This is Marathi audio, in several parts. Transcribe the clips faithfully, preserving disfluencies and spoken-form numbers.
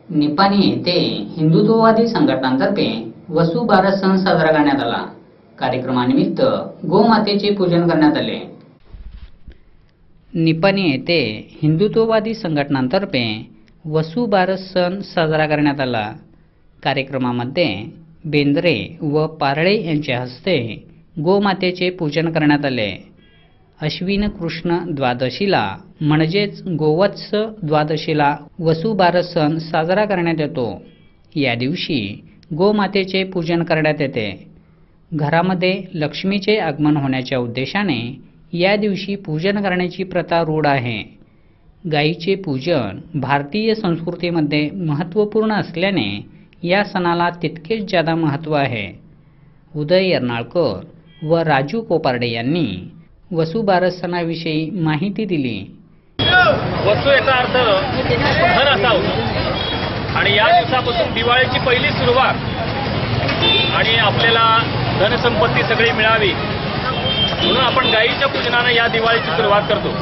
निपाणी येथे हिंदुत्ववादी संघटनांतर्फे वसुबारस सण साजरा करण्यात आला। कार्यक्रमानिमित्त गोमातेचे पूजन करण्यात आले। निपाणी येथे हिंदुत्ववादी संघटनांतर्फे वसुबारस सण साजरा करण्यात आला। कार्यक्रमामध्ये बेंद्रे व पारळे यांच्या हस्ते गोमातेचे पूजन करण्यात आले। अश्विन कृष्ण द्वादशीला म्हणजेच गोवत्स द्वादशीला वसुबारस सण साजरा करण्यात येतो। या दिवशी गोमातेचे पूजन करण्यात येते। घरामध्ये लक्ष्मीचे आगमन होण्याच्या उद्देशाने या दिवशी पूजन करण्याची प्रथा रूढ आहे। गायीचे पूजन भारतीय संस्कृतीमध्ये महत्त्वपूर्ण असल्याने या सणाला तितकेच जादा महत्त्व आहे। उदय यर्नाळकर व राजू कोपारडे यांनी वसुबारस सणाविषयी माहिती दिली। वसु याचा अर्थ धन असा होतो आणि या दिवसापासून दिवाळीची पहिली सुरुवात आणि आपल्याला धनसंपत्ती सगळी मिळावी म्हणून आपण गायीच्या पूजनाने या दिवाळीची सुरुवात करतो।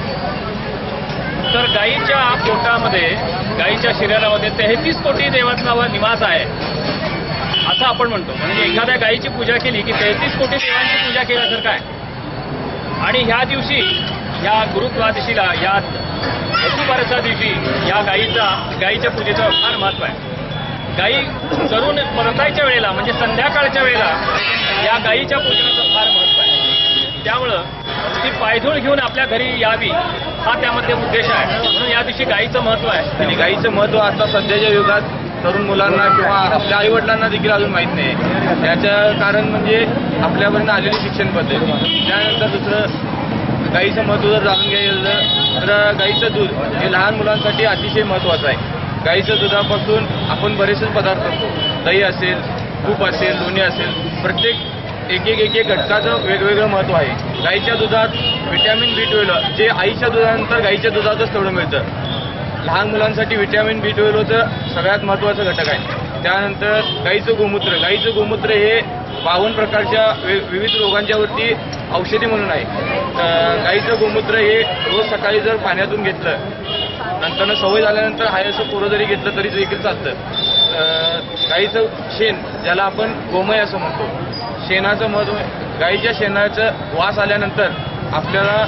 तर गायीच्या पोटामध्ये गायीच्या शरीरामध्ये तेहतीस कोटी देवांचा निवास आहे असं आपण म्हणतो। म्हणजे एखाद्या गायीची पूजा केली की तेहतीस कोटी देवांची पूजा केल्यासारखं आहे। आणि ह्या दिवशी या गुरुद्वादशीला या वसुबारसा दिवशी या गायीचा गायीच्या पूजेचं फार महत्त्व आहे। गायी चरून परतायच्या वेळेला म्हणजे संध्याकाळच्या वेळेला या गायीच्या पूजनाचं फार महत्त्व आहे। त्यामुळं ती पायधूळ घेऊन आपल्या घरी यावी हा त्यामध्ये उद्देश आहे। म्हणून या दिवशी गायीचं महत्त्व आहे। आणि गायीचं महत्त्व आता सध्याच्या युगात तरुण मुलांना किंवा आपल्या आई वडिलांना देखील अजून माहीत नाही। याचं कारण म्हणजे आपल्यापर्यंत आलेली शिक्षण पद्धती। त्यानंतर दुसरं गायीचं महत्त्व जर जाणून घ्यायचं तर गायीचं दूध हे लहान मुलांसाठी अतिशय महत्त्वाचं आहे। गायीच्या दुधापासून आपण बरेचसे पदार्थ करतो। दही असेल, तूप असेल, लोणी असेल, प्रत्येक एक एक एक एक घटकाचं वेगवेगळं महत्त्व आहे। गायीच्या दुधात व्हिटॅमिन बी ट्वेल्व जे आईच्या दुधानंतर गायीच्या दुधातच तेवढं मिळतं। लहान मुलांसाठी व्हिटॅमिन बी ट्वेल्वचं सगळ्यात महत्त्वाचं घटक आहे। त्यानंतर गायीचं गोमूत्र गायीचं गोमूत्र हे बावन्न प्रकारच्या विविध रोगांच्यावरती औषधी म्हणून आहे। गायीचं गोमूत्र हे रोज सकाळी जर पाण्यातून घेतलं नंतर सवय झाल्यानंतर हाय असं पोरं जरी घेतलं तरी देखील चालतं। गायीचं शेण ज्याला आपण गोमय असं म्हणतो, शेणाचं महत्त्व गायीच्या शेणाचं वास आल्यानंतर आपल्याला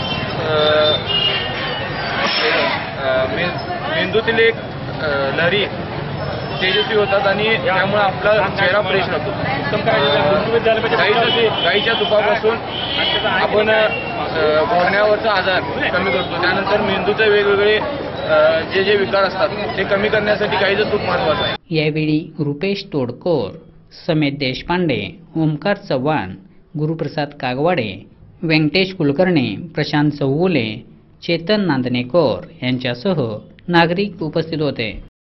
मे मेंदूतील एक लहरी तेजस्वी होतात आणि त्यामुळे आपला चेहरा फ्रेश राहतो। गायीच्या गायीच्या तुपापासून आपण घोरण्यावरचा आजार कमी करतो। त्यानंतर मेंदूचे वेगवेगळे जे जे विकार असतात ते कमी करण्यासाठी गायीचं तूप महत्त्वाचं आहे। यावेळी रुपेश तोडकर, समेत देशपांडे, ओमकार चव्हाण, गुरुप्रसाद कागवाडे, व्यंकटेश कुलकर्णी, प्रशांत चौगुले, चेतन नांदनेकर यांच्यासह नागरिक उपस्थित होते।